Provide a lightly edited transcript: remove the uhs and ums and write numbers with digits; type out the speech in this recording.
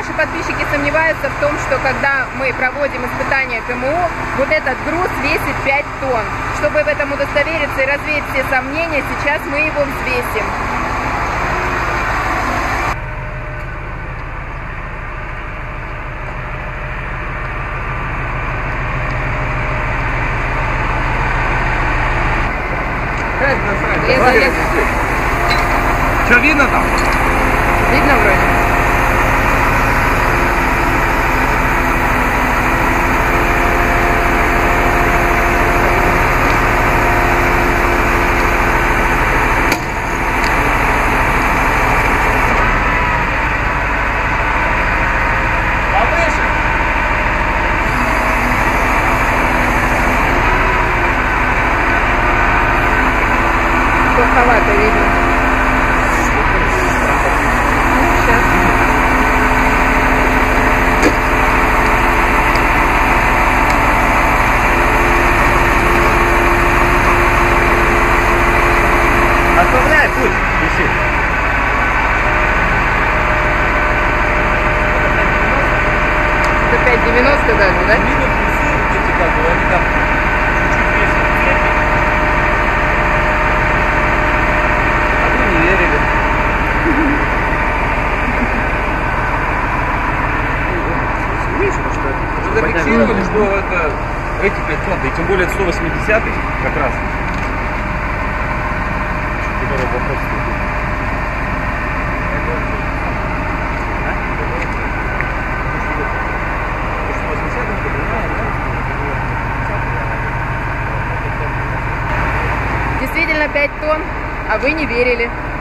наши подписчики сомневаются в том, что когда мы проводим испытания КМУ, вот этот груз весит 5 тонн. Чтобы в этом удостовериться и развеять все сомнения, сейчас мы его взвесим. Что видно там? Видно вроде. Повыше. Плоховато видно. Сейчас. Отправляй путь. Висит. Это 5,90 даже, да? Видно плюсы, вот эти как бы, они там чуть-чуть весят вверх. А вы не верили. Видишь, что зафиксировали, что это эти 5 тонн, и тем более 180 как раз. Который вопрос стоит. Действительно 5 тонн, а вы не верили.